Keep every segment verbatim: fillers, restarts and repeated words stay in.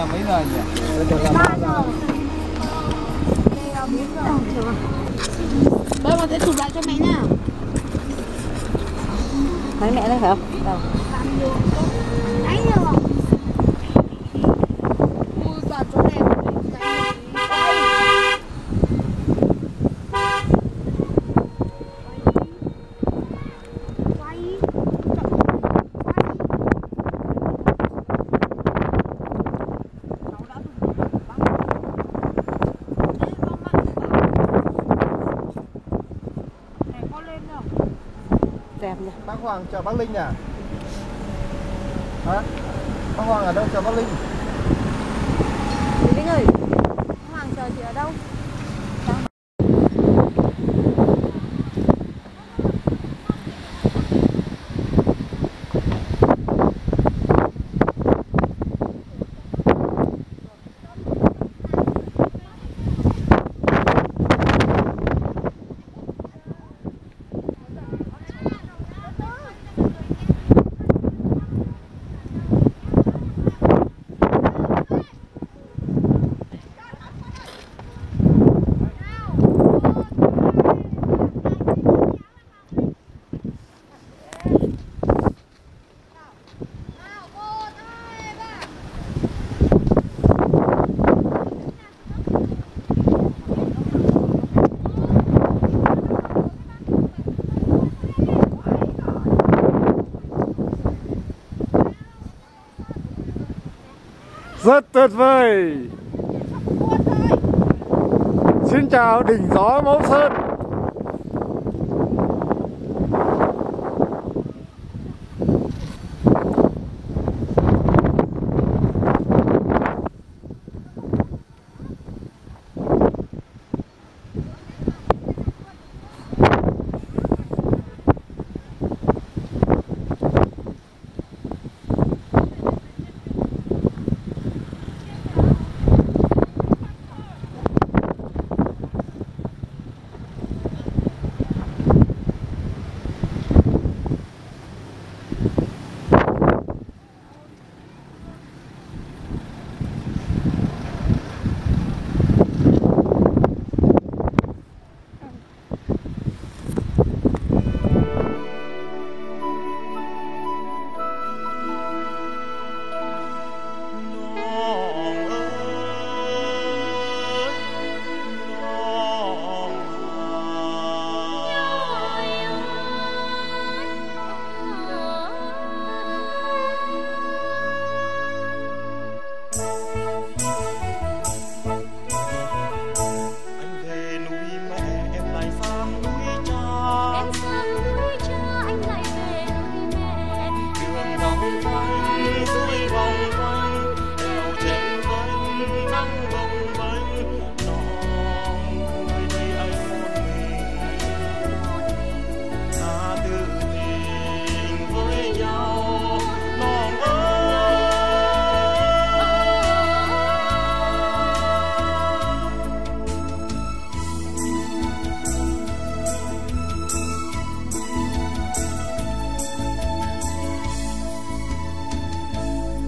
là mấy giờ nhỉ? ba giờ. Bây giờ sẽ chụp lại cho mẹ nha. Thấy mẹ đấy phải không? Đâu? Đấy rồi. Ui giời chỗ đẹp. Đẹp nhỉ. Bác Hoàng chào bác Linh à? Hả? Bác Hoàng ở đâu chào bác Linh? Linh ơi, Hoàng chờ chị ở đâu? Rất tuyệt vời. Xin chào đỉnh gió Mẫu Sơn.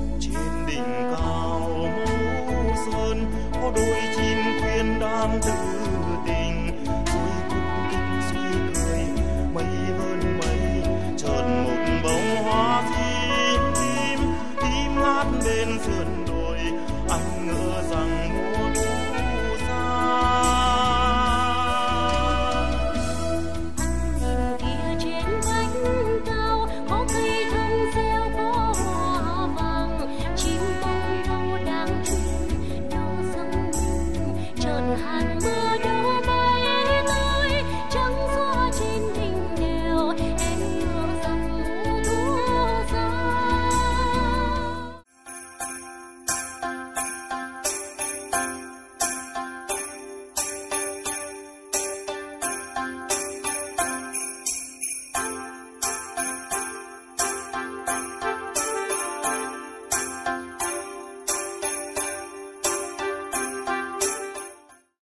đôi chim khuyên đàn từ